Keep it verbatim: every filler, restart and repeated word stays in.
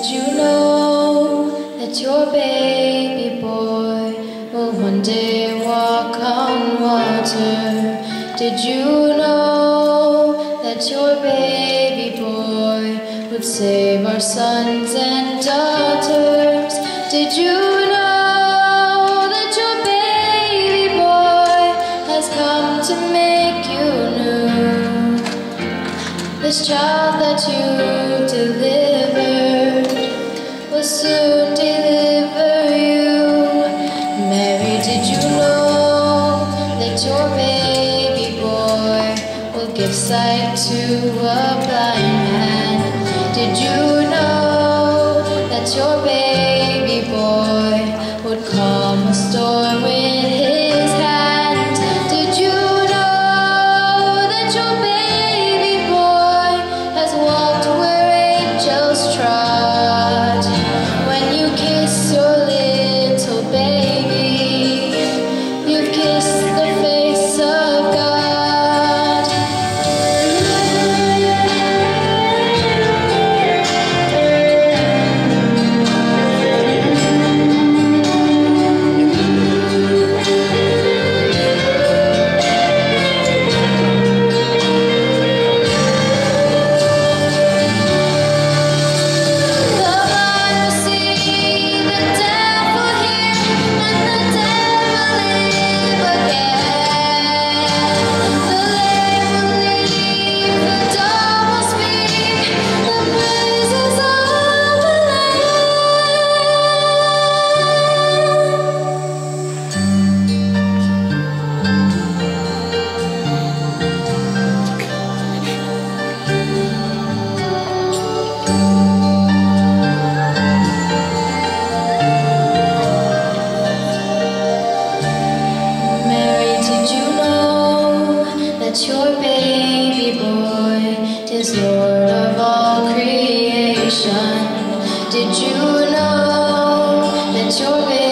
did you know that your baby boy will one day walk on water? Did you know that your baby boy would save our sons and daughters? Did you know that your baby boy has come to make you new? This child that you delivered will soon deliver you. Mary, did you know that your baby boy will give sight to a blind man? Did you know that your baby boy would calm a storm with his hand? Did you know that your baby boy has walked where angels trod? When you kiss your little baby, you've kissed the face of God. Your baby boy is Lord of all creation. Did you know that your baby